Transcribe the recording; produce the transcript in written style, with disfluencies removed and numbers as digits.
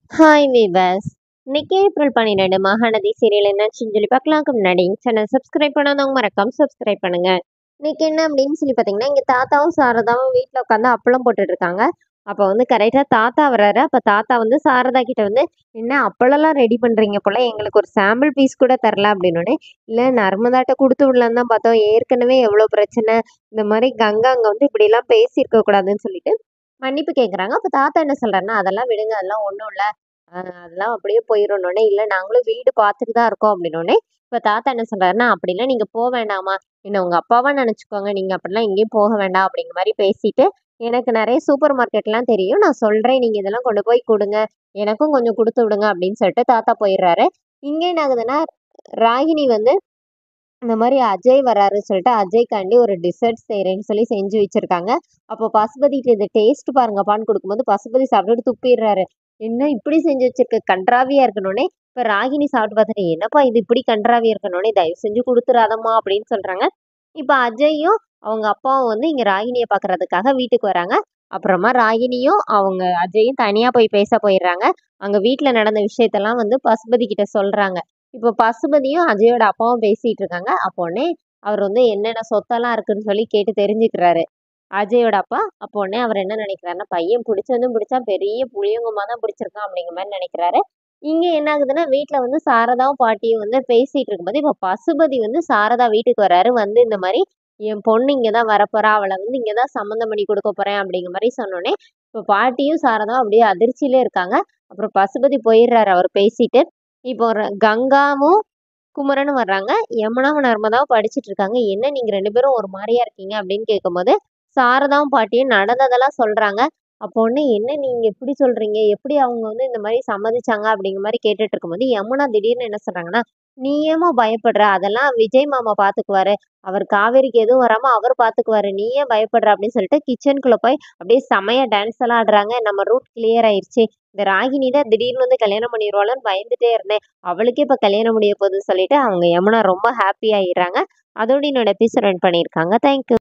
Hi viewers. இன்னைக்கு April 12 Mahanadi serial என்னாச்சுன்னு சொல்லி பார்க்கலாம்க்கு முன்னாடி சேனல் சப்ஸ்கிரைப் பண்ணாதவங்க மறக்காம சப்ஸ்கிரைப் பண்ணுங்க. இன்னைக்கு என்ன அப்படின்னு சொல்லி பார்த்தீங்கன்னா, இங்க தாத்தாவும் சாரதாவும் வீட்டில் உட்காந்து அப்பளம் போட்டுட்டு இருக்காங்க. அப்போ வந்து கரெக்டாக தாத்தா வர்றாரு. அப்போ தாத்தா வந்து சாரதா கிட்ட வந்து, என்ன அப்பளம்லாம் ரெடி பண்றீங்க போல, எங்களுக்கு ஒரு சாம்பிள் பீஸ் கூட தரல அப்படின்னு. இல்லை நர்மதாட்ட கொடுத்து விடலான்னு தான் பார்த்தோம், ஏற்கனவே எவ்வளோ பிரச்சனை, இந்த மாதிரி கங்கா அங்கே வந்து இப்படிலாம் பேசியிருக்க கூடாதுன்னு சொல்லிட்டு மன்னிப்பு கேட்குறாங்க. அப்போ தாத்தா என்ன சொல்றாருன்னா, அதெல்லாம் விடுங்க, அதெல்லாம் ஒன்றும் இல்லை, அதெல்லாம் அப்படியே போயிடணுன்னே, இல்லை நாங்களும் வீடு பார்த்துட்டு தான் இருக்கோம் அப்படின்னோடனே, இப்போ தாத்தா என்ன சொல்றாருன்னா, அப்படிலாம் நீங்கள் போக வேண்டாமா, என்ன உங்கள் அப்பாவா நினச்சிக்கோங்க, நீங்கள் அப்படிலாம் எங்கேயும் போக வேண்டாம் அப்படிங்கிற மாதிரி பேசிட்டு, எனக்கு நிறைய சூப்பர் மார்க்கெட்லாம் தெரியும், நான் சொல்கிறேன், நீங்கள் இதெல்லாம் கொண்டு போய் கொடுங்க, எனக்கும் கொஞ்சம் கொடுத்து விடுங்க அப்படின்னு சொல்லிட்டு தாத்தா போயிடுறாரு. இங்கே என்ன ஆகுதுன்னா, ராகினி வந்து இந்த மாதிரி அஜய் வராருன்னு சொல்லிட்டு அஜய்க்காண்டி ஒரு டிசர்ட் செய்கிறேன்னு சொல்லி செஞ்சு வச்சிருக்காங்க. அப்போ பசுபதிக்கு இது டேஸ்ட் பாருங்கப்பான்னு கொடுக்கும்போது பசுபதி சாப்பிட்டுட்டு துப்பிடுறாரு. என்ன இப்படி செஞ்சு வச்சிருக்க, கன்றாவியா இருக்கணும்னே. இப்போ ராகினி சாப்பிட்டு பார்த்துட்டு, என்னப்பா இது இப்படி கன்றாவியா இருக்கணும்னே, தயவு செஞ்சு கொடுத்துறாதம்மா அப்படின்னு சொல்றாங்க. இப்போ அஜய்யும் அவங்க அப்பாவும் வந்து இங்க ராகினியை பார்க்கறதுக்காக வீட்டுக்கு வராங்க. அப்புறமா ராகினியும் அவங்க அஜயும் தனியா போய் பேச போயிடுறாங்க. அங்க வீட்ல நடந்த விஷயத்தெல்லாம் வந்து பசுபதி கிட்ட சொல்றாங்க. இப்போ பசுபதியும் அஜயோட அப்பாவும் பேசிட்டு இருக்காங்க. அப்போ உடனே அவர் வந்து என்னென்ன சொத்தெல்லாம் இருக்குன்னு சொல்லி கேட்டு தெரிஞ்சுக்கிறாரு அஜயோட அப்பா. அப்போ உடனே அவர் என்ன நினைக்கிறாருன்னா, பையன் பிடிச்சதும் பிடிச்சா பெரிய புளியங்குமா தான் பிடிச்சிருக்கான் அப்படிங்கிற மாதிரி நினைக்கிறாரு. இங்க என்ன ஆகுதுன்னா, வீட்ல வந்து சாரதாவும் பாட்டியும் வந்து பேசிட்டு இருக்கும்போது இப்போ பசுபதி வந்து சாரதா வீட்டுக்கு வராரு. வந்து இந்த மாதிரி என் பொண்ணு இங்க தான் வரப்போறா, அவளை வந்து இங்க தான் சம்மந்தம் பண்ணி கொடுக்க போறேன் அப்படிங்கிற மாதிரி சொன்னோடனே, இப்போ பாட்டியும் சாரதாவும் அப்படியே அதிர்ச்சியிலே இருக்காங்க. அப்புறம் பசுபதி போயிடுறாரு அவர் பேசிட்டு. இப்போ ஒரு கங்காவும் குமரனும் வர்றாங்க. யமுனாவும் நர்மதாவும் படிச்சுட்டு இருக்காங்க. என்ன நீங்க 2 பேரும் ஒரு மாரியா இருக்கீங்க அப்படின்னு கேட்கும்போது, சாரதாவும் பாட்டியும் நடந்ததெல்லாம் சொல்றாங்க. அப்போ உடனே என்ன நீங்க இப்படி சொல்றீங்க? எப்படி அவங்க வந்து இந்த மாரி சம்மதிச்சாங்க? அப்படிங்கிற மாரி கேட்டுட்டு இருக்கும்போது, யமுனா திடீர்னு என்ன சொல்றாங்கன்னா, "நீ ஏம்மா பயப்படுற? அதெல்லாம் விஜய் மாமா பார்த்துக்குவாரு. அவர் காவேரிக்கு எதுவும் வராம அவர் பார்த்துக்குவாரு. நீ ஏன் பயப்படுற?" அப்படின்னு சொல்லிட்டு கிச்சனுக்குள்ள போய் அப்படியே செமையா டான்ஸ் எல்லாம் ஆடுறாங்க. நம்ம ரூட் கிளியர் ஆயிருச்சு. இந்த ராகினி தான் திடீர்னு வந்து கல்யாணம் பண்ணிருவாளோன்னு பயந்துட்டே இருந்தேன். அவளுக்கே இப்ப கல்யாணம் முடிய போகுதுன்னு சொல்லிட்டு அவங்க யமுனா ரொம்ப ஹாப்பி ஆயிடுறாங்க. அதோட என்னோட எபிசோட் ரன் பண்ணியிருக்காங்க. தேங்க்யூ.